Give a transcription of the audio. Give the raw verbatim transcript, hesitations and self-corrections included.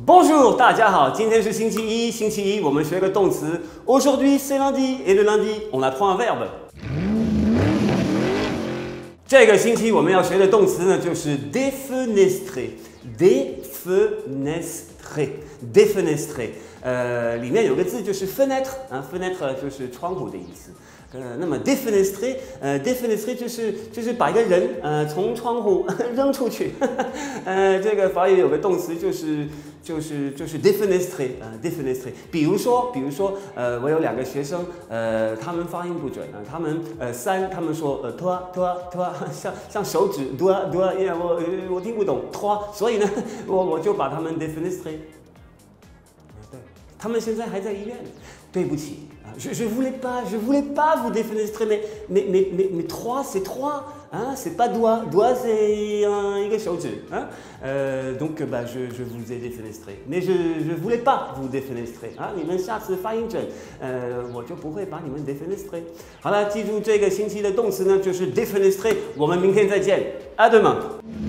Bonjour， 大家好，今天是星期一，星期一我们学个动词。Aujourd'hui c'est lundi et le lundi on apprend un verbe。这个星期我们要学的动词呢，就是 défenestrer，défenestrer，défenestrer。呃，里面有个字就是 fenêtre， 啊 ，fenêtre 就是窗户的意思。呃，那么 défenestrer， 呃 ，défenestrer 就是就是把一个人呃从窗户扔出去。呃，这个法语有个动词就是就是就是 défenestrer， 呃 défenestrer。比如说比如说呃，我有两个学生，呃，他们发音不准啊，他们呃三，他们说呃 toi toi toi， 像像手指 doigt doigt， 因为我我听不懂 toi， 所以呢，我我就把他们 défenestrer。对，他们现在还在医院。对不起啊 je je voulais pas je voulais pas vous défenestrer mais mais mais mais mais trois c'est trois hein c'est pas doigt doigt c'est un 一个手指 hein euh, donc bah je je vous ai défenestré mais je je voulais pas vous défenestrer 啊，你们下次发音准，呃，我就不会把你们 défenestrer。好了，记住这个星期的动词呢，就是 défenestrer。我们明天再见，à demain。